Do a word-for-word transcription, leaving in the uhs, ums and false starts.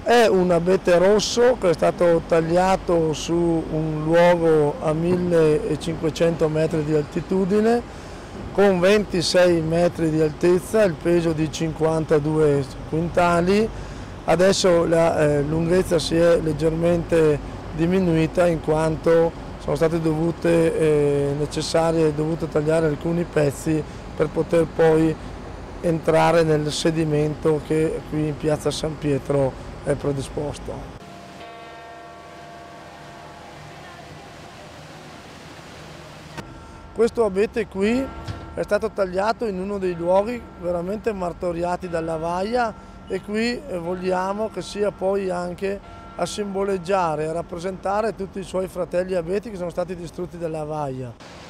È un abete rosso che è stato tagliato su un luogo a millecinquecento metri di altitudine con ventisei metri di altezza, il peso di cinquantadue quintali. Adesso la eh, lunghezza si è leggermente diminuita in quanto sono state dovute eh, necessarie, dovuto tagliare alcuni pezzi per poter poi entrare nel sedimento che qui in piazza San Pietro è predisposto. Questo abete qui è stato tagliato in uno dei luoghi veramente martoriati dalla vaia e qui vogliamo che sia poi anche a simboleggiare e a rappresentare tutti i suoi fratelli abeti che sono stati distrutti dalla vaia.